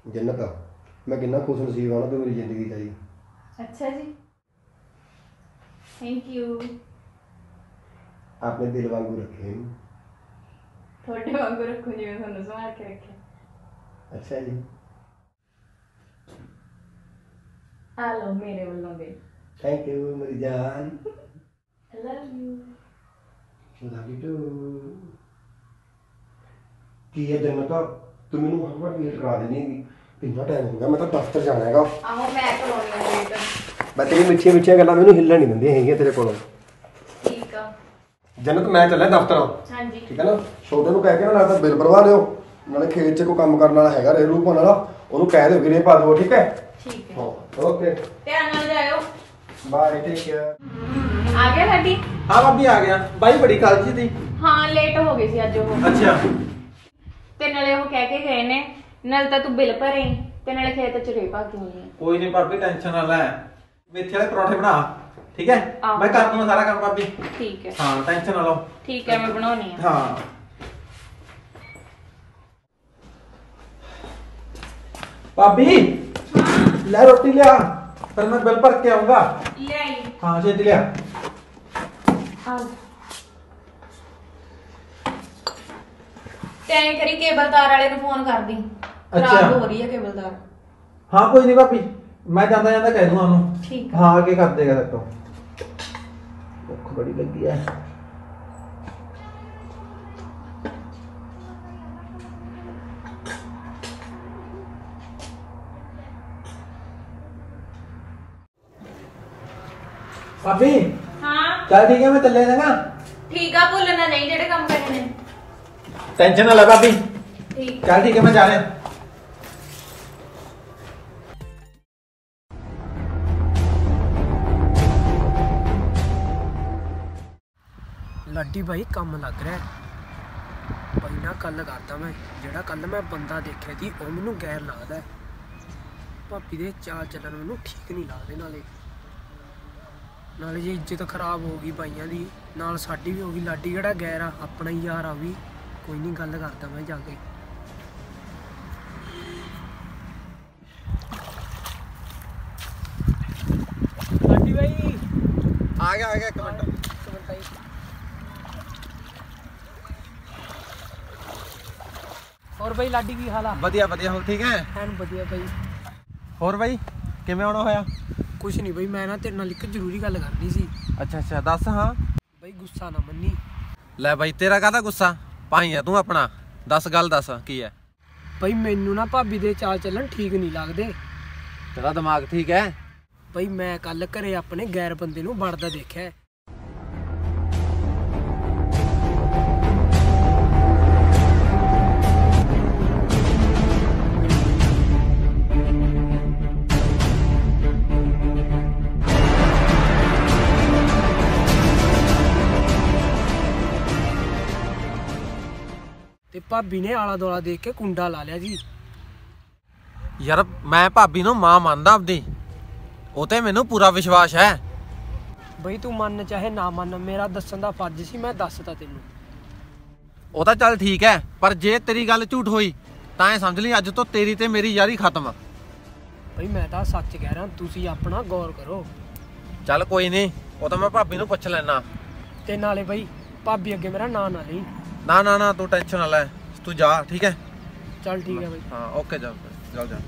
जन्नत मैं कितना खुश नसीब आना तो मेरी जिंदगी चाहिए। अच्छा जी, थैंक यू। आपने दिल वांगू रखे। थोड़े वांगू रखूँ जिवें तुहानूं संभाल के रखे। अच्छा जी, आ लो मेरे वालों दे। थैंक यू मेरी जान। I love you. Love you too. की है जन्नत तू मैनू हर बार लेट करा देनी है। कितना टाइम हो गया, मैं तो दफ्तर जाना है। आहो मैं करवाउणी आ लेट। मैं तेरी मिठिया मिठिया गल्लां मैनू हिल्लण नहीं दिंदियां हैगियां तेरे कोलों। ठीक आ जन्नत मैं चलिया दफ्तर। हाँ जी ठीक है ना, छोटे ਨੂੰ ਕਹਿ ਕੇ ਨਾ ਤਾਂ ਬਿੱਲ ਭਰਵਾ ਲਿਓ, ਨਾਲੇ ਖੇਤ 'ਚ ਕੋਈ ਕੰਮ ਕਰਨ ਵਾਲਾ ਹੈਗਾ ਰੇਰੂ ਪਾਉਣ ਵਾਲਾ ਉਹਨੂੰ ਕਹਿ ਦਿਓ ਵੀਰੇ ਪਾ ਦਿਓ। ਠੀਕ ਹੈ ठीक है। ਹਾਂ ਓਕੇ ध्यान नाल जाओ। Bye take care. आ गया लाडी? हाँ भाभी आ गया। भाई बड़ी कालजी थी। हाँ लेट हो गई सी अज वो। अच्छा ते नाले वो कह के गए ने नाल ता तू बिल भरे ते नाले खेत च रे भागी होनी है। कोई नहीं भाभी टेंशन ना ले। मेथे वाले पराठे बना ठीक है। आहो। मैं कर दूंगा सारा काम भाभी। ठीक है हाँ टेंशन ना लो। ठीक है मैं बनानी है। हाँ भाभी ले रोटी लिया, फिर मैं बिल भर के आऊंगा। ले आई। हाँ छेती लिया। आ ते ऐं करी केबलदार वाले नु फोन कर दी। अच्छा। खराब हो रही है केबलदार। हाँ कोई नहीं भाभी, मैं जाता जाता कह दूंगा उन्होंने। ठीक है। हाँ आगे कर देगा तक तो। भुख बड़ी लगी है। भाभी हाँ चल ठीक है, मैं चले जाऊंगा। ठीक है भूलना नहीं जेड़े काम करने ने। टेंशन ना ले भाभी। ठीक चल ठीक है, मैं जा रहा हूं। लाडी भाई कम लग रहा है भाई ना कल करता मैं जेड़ा कल मैं बंदा देखा थी वो मैनू गैर लगता है। भाभी दे चाल चलन मैनू ठीक नहीं लगते, नाले जी इज्जत खराब हो गई भाइयों की, नाल साडी भी हो गई। लाडी केड़ा गैर आ, अपना ही यार आ भी। कोई नहीं गल करता मैं जाके। लाडी भाई आ गया एक मिनट। और भाई लाडी की हाल आ? ਵਧੀਆ ਵਧੀਆ ਹੋ ठीक है। ਐਨ ਵਧੀਆ ਭਾਈ। ਹੋਰ ਬਾਈ ਕਿਵੇਂ ਆਉਣਾ ਹੋਇਆ? ਕੁਛ ਨਹੀਂ ਭਾਈ, ਮੈਂ ਨਾ ਤੇਰੇ ਨਾਲ ਇੱਕ ਜ਼ਰੂਰੀ ਗੱਲ ਕਰਨੀ ਸੀ। ਅੱਛਾ ਅੱਛਾ ਦੱਸ। ਹਾਂ ਭਾਈ ਗੁੱਸਾ ਨਾ ਮੰਨੀ। ਲੈ ਬਾਈ ਤੇਰਾ ਕਾਹਦਾ ਗੁੱਸਾ, ਭਾਈ ਆ ਤੂੰ ਆਪਣਾ, ਦੱਸ ਗੱਲ ਦੱਸ ਕੀ ਹੈ। ਭਾਈ ਮੈਨੂੰ ਨਾ ਭਾਬੀ ਦੇ ਚਾਲ ਚੱਲਣ ਠੀਕ ਨਹੀਂ ਲੱਗਦੇ। ਤੇਰਾ ਦਿਮਾਗ ਠੀਕ ਹੈ? ਭਾਈ ਮੈਂ ਕੱਲ ਘਰੇ ਆਪਣੇ ਗੈਰ ਬੰਦੇ ਨੂੰ ਵੜਦਾ ਦੇਖਿਆ। ਤੇ ਭਾਬੀ ਨੇ ਆਲਾ ਦੋਲਾ ਦੇਖ ਕੇ ਕੁੰਡਾ ਲਾ ਲਿਆ ਜੀ। ਯਾਰ ਮੈਂ ਭਾਬੀ ਨੂੰ ਮਾਂ ਮੰਨਦਾ ਆਪਦੀ, ਉਹ ਤੇ ਮੈਨੂੰ ਪੂਰਾ ਵਿਸ਼ਵਾਸ ਹੈ। ਬਈ ਤੂੰ ਮੰਨ ਚਾਹੇ ਨਾ ਮੰਨ, ਮੇਰਾ ਦੱਸਣ ਦਾ ਫਰਜ਼ ਸੀ, ਮੈਂ ਦੱਸਤਾ ਤੈਨੂੰ। ਉਹ ਤਾਂ ਚੱਲ ਠੀਕ ਹੈ, ਪਰ ਜੇ ਤੇਰੀ ਗੱਲ ਝੂਠ ਹੋਈ ਤਾਂ ਇਹ ਸਮਝ ਲਈ ਅੱਜ ਤੋਂ ਤੇਰੀ ਤੇ ਮੇਰੀ ਯਾਰੀ ਖਤਮ ਆ। ਬਈ ਮੈਂ ਤਾਂ ਸੱਚ ਕਹਿ ਰਿਹਾ, ਤੁਸੀਂ ਆਪਣਾ ਗੌਰ ਕਰੋ। ਚੱਲ ਕੋਈ ਨਹੀਂ, ਉਹ ਤਾਂ ਮੈਂ ਭਾਬੀ ਨੂੰ ਪੁੱਛ ਲੈਣਾ। ਤੇ ਨਾਲੇ ਬਈ ਭਾਬੀ ਅੱਗੇ ਮੇਰਾ ਨਾਂ ਨਾ ਲਈ। ਨਾ ਨਾ ਨਾ ਤੂੰ ਟੈਨਸ਼ਨ ਨਾ ਲੈ, ਤੂੰ ਜਾ ਠੀਕ ਹੈ। ਚੱਲ ਠੀਕ ਹੈ ਬਈ। ਹਾਂ ਓਕੇ ਜਾ ਚੱਲ ਜਾ।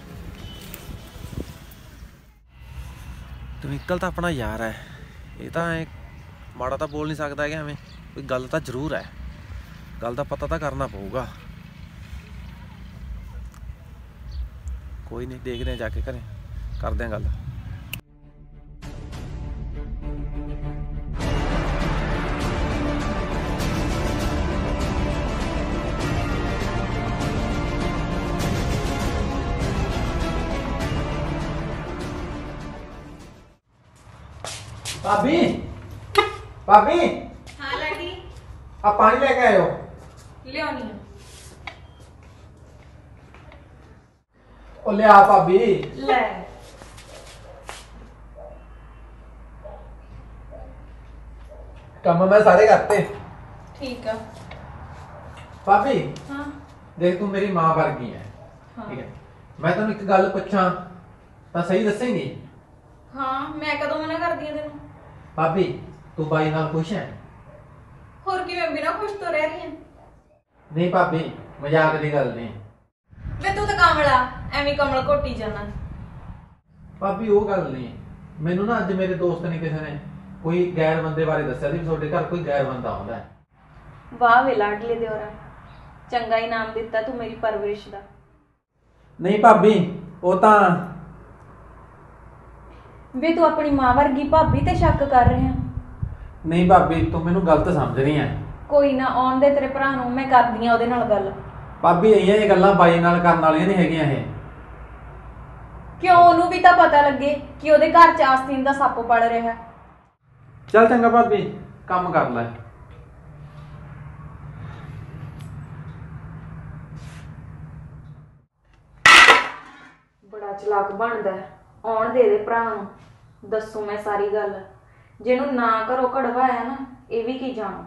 ਤਵਿੰਕਲ ਤਾਂ ਆਪਣਾ ਯਾਰ ਹੈ, ਇਹ ਤਾਂ ਐ ਮਾੜਾ ਤਾਂ ਬੋਲ ਨਹੀਂ ਸਕਦਾ ਹੈਗਾ ਐਵੇਂ। ਕੋਈ ਗੱਲ ਤਾਂ ਜ਼ਰੂਰ ਹੈ, ਗੱਲ ਦਾ ਪਤਾ ਤਾਂ ਕਰਨਾ ਪਊਗਾ। ਕੋਈ ਨਹੀਂ, ਦੇਖਦੇ ਆ ਜਾ ਕੇ ਘਰੇ, ਕਰਦੇ ਆ ਗੱਲ। भाभी भाभी हाँ लाडी आप पानी लेके आए हो? ले आनी है। ओ ले आ भाभी। ले काम मैं सारे करते। ठीक है। भाभी हाँ देख तू मेरी माँ वर्गी है। हाँ। ठीक है, ਮੈਂ ਤੈਨੂੰ ਇੱਕ ਗੱਲ ਪੁੱਛਾਂ ਤਾਂ ਸਹੀ ਦੱਸੇਂਗੀ? ਹਾਂ, ਮੈਂ ਕਦੋਂ ਮਨਾ ਕਰਦੀ ਆ ਤੈਨੂੰ? ਭਾਬੀ ਤੂੰ ਬਾਈ ਨਾਲ ਖੁਸ਼ ਹੈ? ਹੋਰ ਕੀ, ਮੈਂ ਬਿਨਾਂ ਖੁਸ਼ ਤੋਂ ਰਹਿ ਰਹੀ ਹਾਂ? ਨਹੀਂ ਭਾਬੀ, ਮਜ਼ਾਕ ਦੀ ਗੱਲ ਨਹੀਂ। ਵੇ ਤੂੰ ਤਾਂ ਕਮਲਾ, ਐਵੇਂ ਕਮਲ ਘੋਟੀ ਜਾਣਾ। ਭਾਬੀ ਉਹ ਗੱਲ ਨਹੀਂ, ਮੈਨੂੰ ਨਾ ਅੱਜ ਮੇਰੇ ਦੋਸਤ ਨੇ ਕਿਸੇ ਨੇ ਕੋਈ ਗੈਰ ਬੰਦੇ ਬਾਰੇ ਦੱਸਿਆ ਸੀ ਵੀ ਤੁਹਾਡੇ ਘਰ ਕੋਈ ਗੈਰ ਬੰਦਾ ਆਉਂਦਾ ਹੈ। ਵਾਹ ਵੇ ਲਾਡਲੇ ਦਿਓਰਾ, ਚੰਗਾ ਇਨਾਮ ਦਿੱਤਾ ਤੂੰ ਮੇਰੀ ਪਰਵਰਿਸ਼ ਦਾ। ਨਹੀਂ ਭਾਬੀ, ਉਹ ਤਾਂ ਵੇ ਤੂੰ ਆਪਣੀ ਮਾਂ ਵਰਗੀ ਭਾਬੀ ਤੇ ਸ਼ੱਕ ਕਰ ਰਿਹਾ। ਨਹੀਂ ਭਾਬੀ, ਤੂੰ ਮੈਨੂੰ ਗਲਤ ਸਮਝ ਰਹੀ ਹੈ। ਕੋਈ ਨਾ, ਆਉਣ ਦੇ ਤੇਰੇ ਭਰਾ ਨੂੰ, ਮੈਂ ਕਰਦੀ ਆ ਉਹਦੇ ਨਾਲ ਗੱਲ। ਭਾਬੀ ਇਹ ਗੱਲਾਂ ਬਾਈ ਨਾਲ ਕਰਨ ਵਾਲੀਆਂ ਨਹੀਂ ਹੈਗੀਆਂ ਇਹ। ਕਿਉਂ? ਉਹਨੂੰ ਵੀ ਤਾਂ ਪਤਾ ਲੱਗੇ ਕਿ ਉਹਦੇ ਘਰ ਚ ਆਸਤੀਨ ਦਾ ਸੱਪ ਪੜ ਰਿਹਾ। ਚੱਲ ਚੰਗਾ ਭਾਬੀ, ਕੰਮ ਕਰ ਲੈ। ਬੜਾ ਚਲਾਕ ਬਣਦਾ ਹੈ। ਆਉਣ ਦੇ ਦੇ ਭਰਾ ਨੂੰ, ਦੱਸੂ ਮੈਂ ਸਾਰੀ ਗੱਲ। ਜਿਹਨੂੰ ਨਾ ਘਰੋਂ ਕਢਵਾਇਆ ਨਾ, ਇਹ ਵੀ ਕੀ ਜਾਣੂ।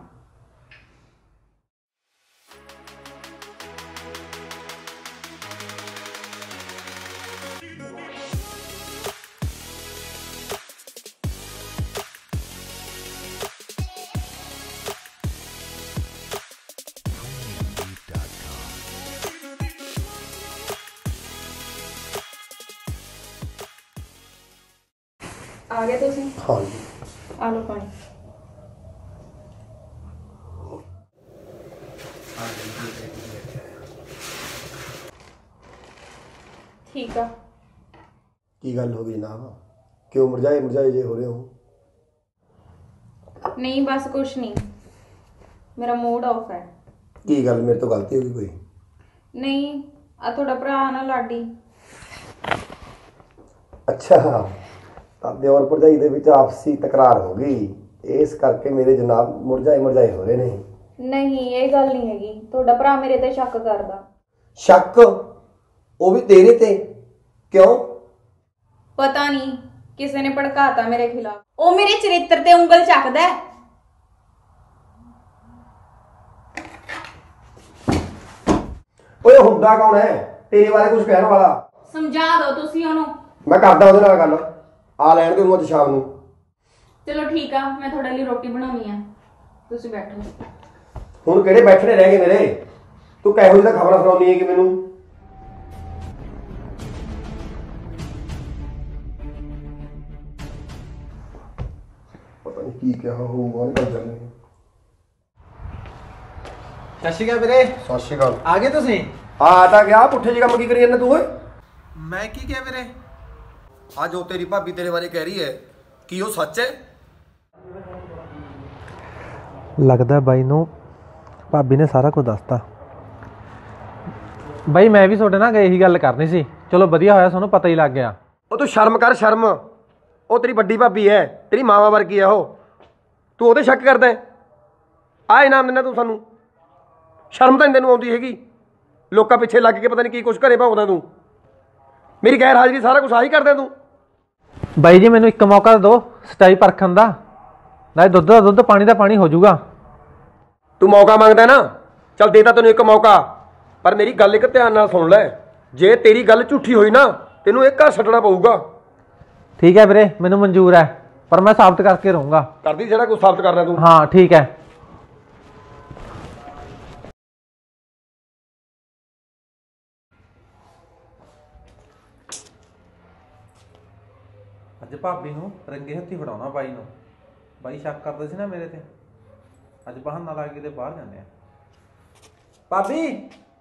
ਆ ਗਏ ਤੁਸੀਂ? ਹਾਂ ਜੀ। ਆ ਲਓ ਪਾਣੀ। ਠੀਕ ਆ। ਕੀ ਗੱਲ ਹੋ ਗਈ ਜਨਾਬ? ਕਿਉਂ ਮੁਰਝਾਏ ਮੁਰਝਾਏ ਜੇ ਹੋ ਰਹੇ ਹੋ? ਨਹੀਂ ਬਸ ਕੁਛ ਨਹੀਂ, ਮੇਰਾ ਮੂਡ ਆਫ ਹੈ। ਕੀ ਗੱਲ, ਮੇਰੇ ਤੋਂ ਗਲਤੀ ਹੋ ਗਈ ਕੋਈ? ਨਹੀਂ, ਆ ਤੁਹਾਡਾ ਭਰਾ ਨਾ ਲਾਡੀ। ਅੱਛਾ, ਤਾਂ ਦਿਓਰ ਭਰਜਾਈ ਦੇ ਵਿੱਚ ਆਪਸੀ ਤਕਰਾਰ ਹੋ ਗਈ, ਇਸ ਕਰਕੇ ਮੇਰੇ ਜਨਾਬ ਮੁਰਝਾਏ ਮੁਰਝਾਏ ਹੋ ਰਹੇ ਨੇ। ਨਹੀਂ, ਇਹ ਗੱਲ ਨਹੀਂ ਹੈਗੀ। ਤੁਹਾਡਾ ਭਰਾ ਮੇਰੇ ਤੇ ਸ਼ੱਕ ਕਰਦਾ। ਸ਼ੱਕ? ਉਹ ਵੀ ਤੇਰੇ ਤੇ? ਕਿਉਂ? ਪਤਾ ਨਹੀਂ, ਕਿਸੇ ਨੇ ਭੜਕਾਤਾ ਮੇਰੇ ਖਿਲਾਫ। ਉਹ ਮੇਰੇ ਚਰਿੱਤਰ ਤੇ ਉਂਗਲ ਚੱਕਦਾ ਹੈ। ਓਏ ਹੁੰਦਾ ਕੌਣ ਹੈ ਤੇਰੇ ਬਾਰੇ ਕੁਝ ਕਹਿਣ ਵਾਲਾ? ਸਮਝਾ ਦਿਓ ਤੁਸੀਂ ਉਹਨੂੰ। ਮੈਂ ਕਰਦਾ ਉਹਦੇ ਨਾਲ ਗੱਲ, ਆ ਲੈਣ ਦੇ ਉਹਨੂੰ ਅੱਜ ਸ਼ਾਮ ਨੂੰ। ਚਲੋ ਠੀਕ ਆ, ਮੈਂ ਤੁਹਾਡੇ ਲਈ ਰੋਟੀ ਬਣਾਉਣੀ ਆ, ਤੁਸੀਂ ਬੈਠੋ। ਹੁਣ ਕਿਹੜੇ ਬੈਠਣੇ ਰਹਿ ਗਏ ਮੇਰੇ? ਤੂੰ ਕਿਹੋ ਜਿਹੀ ਤਾਂ ਖਬਰਾਂ ਸੁਣਾਉਣੀ ਹੈ ਕਿ ਮੈਨੂੰ? ਪਤਾ ਨਹੀਂ ਕੀ ਕਿਹਾ ਹੋਊਗਾ ਉਹਨੇ ਕਰ ਜਾਣੇ। ਸਤਿ ਸ਼੍ਰੀ ਅਕਾਲ ਵੀਰੇ। ਸਤਿ ਸ਼੍ਰੀ ਅਕਾਲ। ਆ ਗਏ ਤੁਸੀਂ? ਆ ਤਾਂ ਗਿਆ, ਪੁੱਠੇ ਜਿਹੇ ਕੰਮ ਕੀ ਕਰੀ ਜਾਂਦਾ ਤੂੰ ਓਏ? ਮੈਂ ਕੀ ਕਿਹਾ ਵੀਰੇ? ਆ ਜੋ ਤੇਰੀ ਭਾਬੀ ਤੇਰੇ ਬਾਰੇ ਕਹਿ ਰਹੀ ਹੈ, ਕੀ ਉਹ ਸੱਚ ਹੈ? ਲੱਗਦਾ ਬਾਈ ਨੂੰ ਭਾਬੀ ਨੇ ਸਾਰਾ ਕੁਝ ਦੱਸਤਾ। ਬਾਈ ਮੈਂ ਵੀ ਤੁਹਾਡੇ ਨਾਲ ਇਹੀ ਗੱਲ ਕਰਨੀ ਸੀ, ਚਲੋ ਵਧੀਆ ਹੋਇਆ ਤੁਹਾਨੂੰ ਪਤਾ ਹੀ ਲੱਗ ਗਿਆ। ਉਹ ਤੂੰ ਸ਼ਰਮ ਕਰ, ਸ਼ਰਮ। ਉਹ ਤੇਰੀ ਵੱਡੀ ਭਾਬੀ ਹੈ, ਤੇਰੀ ਮਾਵਾ ਵਰਗੀ ਹੈ ਉਹ। ਤੂੰ ਉਹਦੇ ਸ਼ੱਕ ਕਰਦਾ? ਆ ਇਨਾਮ ਦਿੰਦਾ ਤੂੰ ਸਾਨੂੰ? ਸ਼ਰਮ ਤਾਂ ਨਹੀਂ ਤੈਨੂੰ ਆਉਂਦੀ ਹੈਗੀ? ਲੋਕਾਂ ਪਿੱਛੇ ਲੱਗ ਕੇ ਪਤਾ ਨਹੀਂ ਕੀ ਕੁਛ ਘਰੇ ਭਾਉਂਦਾ ਤੂੰ। ਮੇਰੀ ਗੈਰ ਹਾਜ਼ਰੀ ਸਾਰਾ ਕੁਛ ਆਹੀ ਕਰਦਾ ਤੂੰ? ਬਾਈ ਜੀ ਮੈਨੂੰ ਇੱਕ ਮੌਕਾ ਦਿਓ ਸੱਚਾਈ ਪਰਖਣ ਦਾ, ਨਾਲੇ ਦੁੱਧ ਦਾ ਦੁੱਧ ਪਾਣੀ ਦਾ ਪਾਣੀ ਹੋ ਜਾਊਗਾ। ਤੂੰ ਮੌਕਾ ਮੰਗਦਾ ਨਾ, ਚੱਲ ਦੇਤਾ ਤੈਨੂੰ ਇੱਕ ਮੌਕਾ, ਪਰ ਮੇਰੀ ਗੱਲ ਇੱਕ ਧਿਆਨ ਨਾਲ ਸੁਣ ਲੈ। ਜੇ ਤੇਰੀ ਗੱਲ ਝੂਠੀ ਹੋਈ ਨਾ, ਤੈਨੂੰ ਇਹ ਘਰ ਛੱਡਣਾ ਪਊਗਾ। ਠੀਕ ਹੈ ਵੀਰੇ, ਮੈਨੂੰ ਮਨਜ਼ੂਰ ਹੈ, ਪਰ ਮੈਂ ਸਾਬਤ ਕਰਕੇ ਰਹੂੰਗਾ। ਕਰਦੀ ਜਿਹੜਾ ਕੁਛ ਸਾਬਤ ਕਰਨਾ ਤੂੰ। ਹਾਂ ਠੀਕ ਹੈ। ਅੱਜ ਭਾਬੀ ਨੂੰ ਰੰਗੇ ਹੱਥੀ ਫੜਾਉਣਾ ਬਾਈ ਨੂੰ। ਬਾਈ ਸ਼ੱਕ ਕਰਦਾ ਸੀ ਨਾ ਮੇਰੇ ਤੇ, ਅੱਜ ਬਹਾਨਾ ਲਾ ਕੇ ਤੇ ਬਾਹਰ ਜਾਂਦੇ ਆ। ਭਾਬੀ,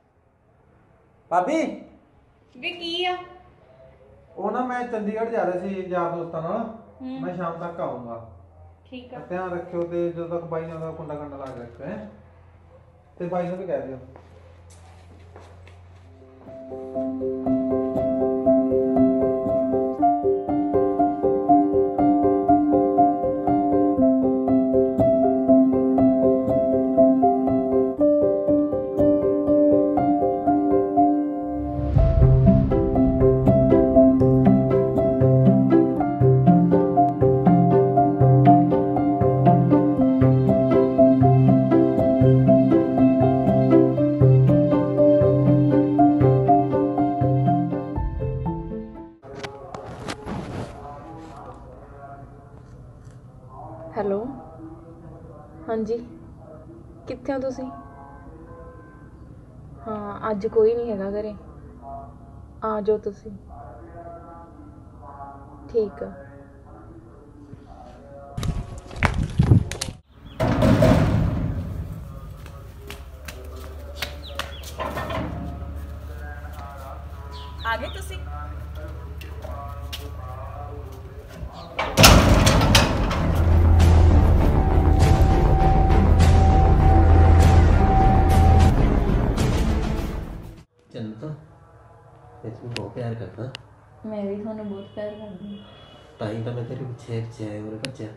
ਭਾਬੀ ਵੀ ਕੀ ਆ? ਉਹ ਨਾ ਮੈਂ ਚੰਡੀਗੜ੍ਹ ਜਾ ਰਿਹਾ ਸੀ ਯਾਰ ਦੋਸਤਾਂ ਨਾਲ, ਮੈਂ ਸ਼ਾਮ ਤੱਕ ਆਊਂਗਾ। ਠੀਕ ਆ। ਧਿਆਨ ਰੱਖਿਓ ਤੇ ਜਦੋਂ ਤੱਕ ਬਾਈ ਨਾਲ ਕੁੰਡਾ ਕੰਡਾ ਲਾ ਕੇ ਰੱਖਿਓ ਹੈ, ਤੇ ਬਾਈ ਨੂੰ ਵੀ ਕਹਿ ਦਿਓ। ਹਾਂਜੀ ਕਿੱਥੇ ਹੋ ਤੁਸੀਂ? ਹਾਂ ਅੱਜ ਕੋਈ ਨਹੀਂ ਹੈਗਾ ਘਰੇ, ਆ ਜਾਓ ਤੁਸੀਂ। ਠੀਕ ਆ। ਆ ਗਏ ਤੁਸੀਂ? जन्नत मैं तुम्हें बहुत प्यार करता। मैं भी ਤੁਹਾਨੂੰ ਬਹੁਤ ਪਿਆਰ ਕਰਦੀ ਹਾਂ। टाइम तो मैं तेरे पीछे आए और बच्चा।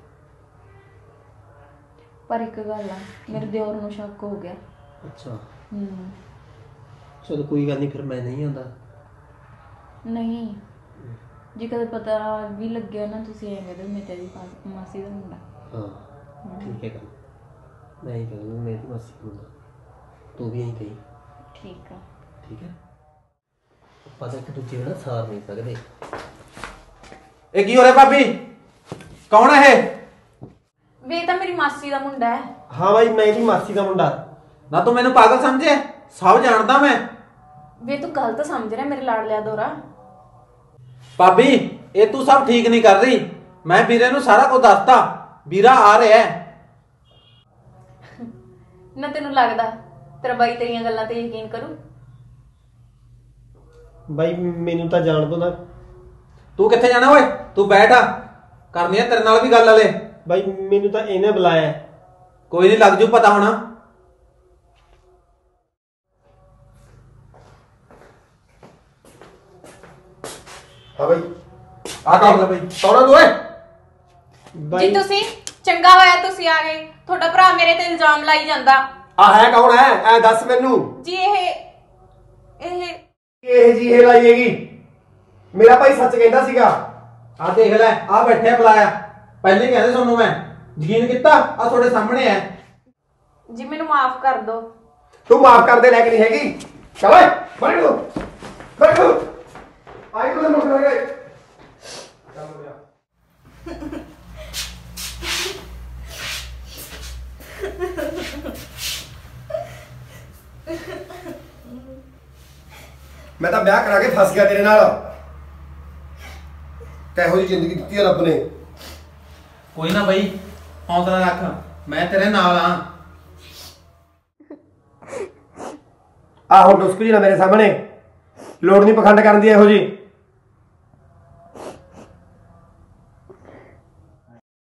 ਪਰ ਇੱਕ ਗੱਲ ਆ, ਮੇਰੇ ਦਿਓਰ ਨੂੰ ਸ਼ੱਕ ਹੋ ਗਿਆ। अच्छा ਹੂੰ चलो कोई गल नहीं, फिर मैं नहीं आता। ਨਹੀਂ ਜੇ ਕਦੇ ਪਤਾ ਵੀ ਲੱਗਿਆ ਨਾ ਤੁਸੀਂ ਐਂ ਕਹਿੰਦੇ ਮੈਂ ਤੇਰੀ ਮਾਸੀ ਦਾ ਮੁੰਡਾ। हाँ ठीक है गल, मैं ही कहूँगा मेरी मासी का मुंडा, तू भी यही कही। ਠੀਕ ਆ। ठीक है ਆਪਾਂ ਇੱਕ ਦੂਜੇ ਨੂੰ ਨਾ ਸਾਰ ਨਹੀਂ ਸਕਦੇ। ਇਹ ਕੀ ਹੋ ਰਿਹਾ ਭਾਬੀ? ਕੌਣ ਹੈ ਇਹ? ਵੇ ਤਾਂ ਮੇਰੀ ਮਾਸੀ ਦਾ ਮੁੰਡਾ ਹੈ। ਹਾਂ ਬਾਈ ਮੈਂ ਇਹਦੀ ਮਾਸੀ ਦਾ ਮੁੰਡਾ। ਨਾ ਤੂੰ ਮੈਨੂੰ ਪਾਗਲ ਸਮਝੇ? ਸਭ ਜਾਣਦਾ ਮੈਂ। ਵੇ ਤੂੰ ਗਲਤ ਸਮਝ ਰਿਹਾ ਮੇਰੇ ਲਾਡਲਿਆ ਦੋਰਾ। ਭਾਬੀ ਇਹ ਤੂੰ ਸਭ ਠੀਕ ਨਹੀਂ ਕਰ ਰਹੀ। ਮੈਂ ਵੀਰੇ ਨੂੰ ਸਾਰਾ ਕੁਝ ਦੱਸਤਾ, ਵੀਰਾ ਆ ਰਿਹਾ ਹੈ। ਨਾ ਤੈਨੂੰ ਲੱਗਦਾ ਤੇਰਾ ਬਾਈ ਤੇਰੀਆਂ ਗੱਲਾਂ ਤੇ ਯਕੀਨ ਕਰੂ? ਬਾਈ ਮੈਨੂੰ ਤਾਂ ਜਾਣ ਦੋ ਨਾ। ਤੂੰ ਕਿੱਥੇ ਜਾਣਾ ਓਏ? ਤੂੰ ਬੈਠ ਆ, ਕਰਨੀ ਆ ਤੇਰੇ ਨਾਲ ਵੀ ਗੱਲ ਹਲੇ। ਬਾਈ ਮੈਨੂੰ ਤਾਂ ਇਹਨੇ ਬੁਲਾਇਆ। ਕੋਈ ਨਹੀਂ, ਲੱਗ ਜੂ ਪਤਾ ਹੋਣਾ। ਹਾਂ ਬਾਈ ਆ ਦੇਖ ਲੈ ਬਈ। ਸੌਣਾ ਤੂੰ ਓਏ। ਜੀ ਬਾਈ ਤੁਸੀਂ ਚੰਗਾ ਹੋਇਆ ਤੁਸੀਂ ਆ ਗਏ। ਤੁਹਾਡਾ ਭਰਾ ਮੇਰੇ ਤੇ ਇਲਜ਼ਾਮ ਲਾਈ ਜਾਂਦਾ। ਆ ਹੈ ਕੌਣ ਹੈ? ਐ ਦੱਸ ਮੈਨੂੰ। ਜੀ ਇਹ ਇਹ ਜੀ ਇਹ ਲਾਈ ਹੈਗੀ। ਮੇਰਾ ਭਾਈ ਸੱਚ ਕਹਿੰਦਾ ਸੀਗਾ। ਆ ਦੇਖ ਲੈ, ਆ ਬੈਠੇ ਬੁਲਾਇਆ। ਪਹਿਲੇ ਹੀ ਕਹਿੰਦੇ ਤੁਹਾਨੂੰ ਮੈਂ, ਯਕੀਨ ਕੀਤਾ? ਆ ਤੁਹਾਡੇ ਸਾਹਮਣੇ ਹੈ। ਜੀ ਮੈਨੂੰ ਮਾਫ ਕਰ ਦਿਓ। ਤੂੰ ਮਾਫ ਕਰਦੇ ਲੈ ਕੇ ਨਹੀਂ ਹੈਗੀ। ਚਲ ਓਏ ਬੈਠ ਤੂੰ ਬੈਠ ਤੂੰ। ਆਈ ਤੂੰ ਮੁੱਕ ਰਿਹਾ ਗਏ। ਚੱਲ ਗਿਆ। ਮੈਂ ਤਾਂ ਵਿਆਹ ਕਰਾ ਕੇ ਫਸ ਗਿਆ ਤੇਰੇ ਨਾਲ। ਕਿਹੋ ਜਿਹੀ ਜ਼ਿੰਦਗੀ ਦਿੱਤੀ ਹੈ ਰੱਬ ਨੇ। ਕੋਈ ਨਾ ਬਈ, ਹੌਸਲਾ ਰੱਖ, ਮੈਂ ਤੇਰੇ ਨਾਲ ਆ। ਆਹੋ ਡੁਸਕ ਜੀ ਨਾ ਮੇਰੇ ਸਾਹਮਣੇ। ਲੋੜ ਨਹੀਂ ਪਖੰਡ ਕਰਨ ਦੀ ਇਹੋ ਜੀ।